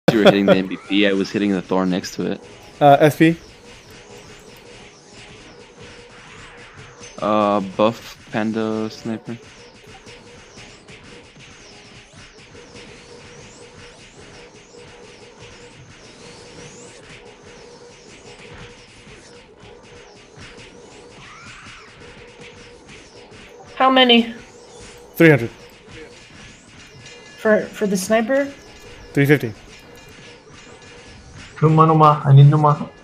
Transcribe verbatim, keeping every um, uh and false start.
you were hitting the M V P, I was hitting the Thorn next to it. Uh, S P. Uh, buff Panda Sniper. How many? three hundred. For for the sniper? three fifty. Numa, Numa, I need Numa.